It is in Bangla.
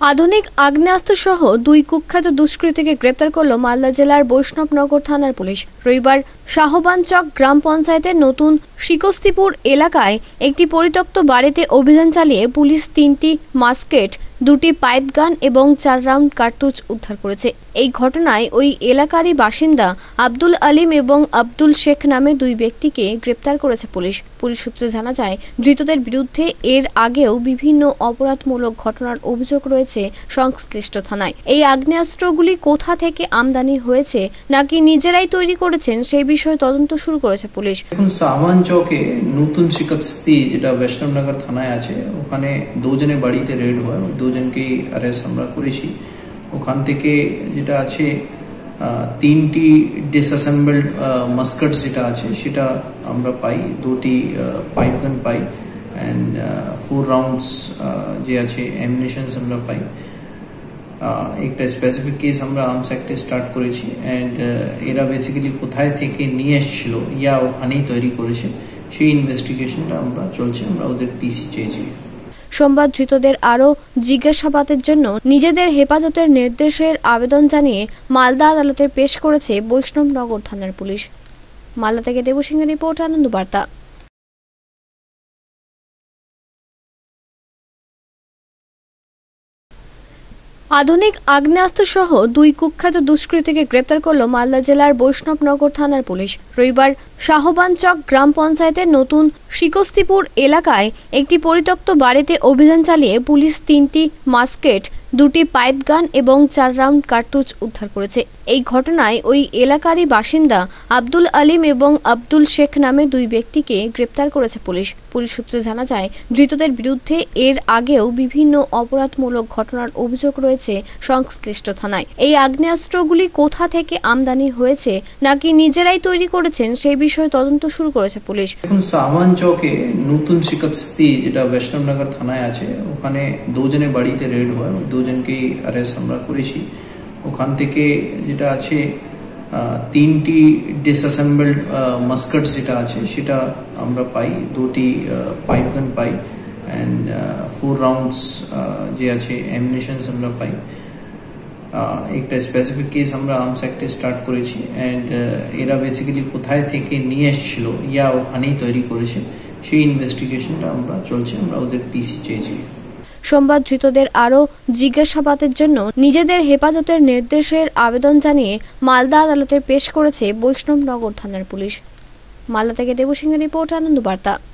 আধুনিক আগ্নেয়াস্ত্র সহ দুই কুখ্যাত দুষ্কৃতীকে গ্রেপ্তার করল মালদা জেলার বৈষ্ণবনগর থানার পুলিশ। রবিবার শাহবানচক গ্রাম পঞ্চায়েতের নতুন শিকস্তিপুর এলাকায় একটি পরিত্যক্ত বাড়িতে অভিযান চালিয়ে পুলিশ 3টি মাস্কেট, 2টি পাইপ গান এবং 4 রাউন্ড কার্তুজ উদ্ধার করেছে। এই ঘটনায় ওই এলাকারই বাসিন্দা আব্দুল আলিম এবং আব্দুল শেখ নামে দুই ব্যক্তিকে গ্রেপ্তার করেছে পুলিশ। পুলিশ সূত্রে জানা যায়, ধৃতদের বিরুদ্ধে এর আগেও বিভিন্ন অপরাধমূলক ঘটনার অভিযোগ রয়েছে সংশ্লিষ্ট থানায়। এই আগ্নেয়াস্ত্রগুলি কোথা থেকে আমদানি হয়েছে নাকি নিজেরাই তৈরি করেছেন সেই বিষয়ে তদন্ত শুরু করেছে পুলিশ। এখন শাহবানচকে নতুন শিকস্তি যেটা বৈষ্ণবনগর থানায় আছে, ওখানে দুজনের বাড়িতে রেড হয়, দুজনকে অ্যারেস্ট আমরা করেছি। ওখান থেকে যেটা আছে 3টি ডিসঅ্যাসেম্বলড মাস্কেট যেটা আছে সেটা আমরা পাই, 2টি পাইপ গান পাই অ্যান্ড 4 রাউন্ডস যে আছে অ্যামিনিশনস আমরা পাই। একটা স্পেসিফিক কেস আমরা আর্মস অ্যাক্টে স্টার্ট করেছি অ্যান্ড এরা বেসিক্যালি কোথায় থেকে নিয়ে এসেছিল ইয়া ওখানেই তৈরি করেছে, সেই ইনভেস্টিগেশনটা আমরা চলছে। আমরা ওদের টিসি চেয়েছি। সোমবার ধৃতদের আরও জিজ্ঞাসাবাদের জন্য নিজেদের হেফাজতের নির্দেশের আবেদন জানিয়ে মালদা আদালতে পেশ করেছে বৈষ্ণবনগর থানার পুলিশ। মালদা থেকে দেবসিংহের রিপোর্ট, আনন্দ বার্তা। আধুনিক আগ্নেয়াস্ত্র সহ দুই কুখ্যাত দুষ্কৃতীকে গ্রেপ্তার করল মালদা জেলার বৈষ্ণবনগর থানার পুলিশ। রবিবার শাহবানচক গ্রাম পঞ্চায়েতের নতুন শিকস্তিপুর এলাকায় একটি পরিত্যক্ত বাড়িতে অভিযান চালিয়ে পুলিশ 3টি মাস্কেট, 2টি পাইপ গান এবং 4 রাউন্ড কার্তুজ উদ্ধার করেছে। এই ঘটনায় ওই এলাকারই বাসিন্দা আব্দুল আলিম এবং আব্দুল শেখ নামে দুই ব্যক্তিকে গ্রেপ্তার করেছে পুলিশ। পুলিশ সূত্রে জানা যায়, ধৃতদের বিরুদ্ধে এর আগেও বিভিন্ন অপরাধমূলক ঘটনার অভিযোগ রয়েছে সংশ্লিষ্ট থানায়। এই আগ্নেয়াস্ত্রগুলি কোথা থেকে আমদানি হয়েছে নাকি নিজেরাই তৈরি করেছেন সেই বিষয়ে তদন্ত শুরু করেছে পুলিশ। এখন শাহবানচকে নতুন শিকস্তি যেটা বৈষ্ণবনগর থানায় আছে, ওখানে দুজনের বাড়িতে রেড হয়, দুজনকে অ্যারেস্ট আমরা করেছি। ওখান থেকে যেটা আছে 3টি ডিসঅ্যাসেম্বলড মাস্কেট যেটা আছে সেটা আমরা পাই, 2টি পাইপ গান পাই অ্যান্ড 4 রাউন্ডস যে আছে অ্যামিনিশনস আমরা পাই। একটা স্পেসিফিক কেস আমরা আর্মস অ্যাক্টে স্টার্ট করেছি অ্যান্ড এরা বেসিক্যালি কোথায় থেকে নিয়ে এসেছিল ইয়া ওখানেই তৈরি করেছে, সেই ইনভেস্টিগেশনটা আমরা চলছে। আমরা ওদের টিসি চেয়েছি। সোমবার ধৃতদের আরও জিজ্ঞাসাবাদের জন্য নিজেদের হেফাজতের নির্দেশের আবেদন জানিয়ে মালদা আদালতে পেশ করেছে বৈষ্ণবনগর থানার পুলিশ। মালদা থেকে দেবসিংহের রিপোর্ট, আনন্দ বার্তা।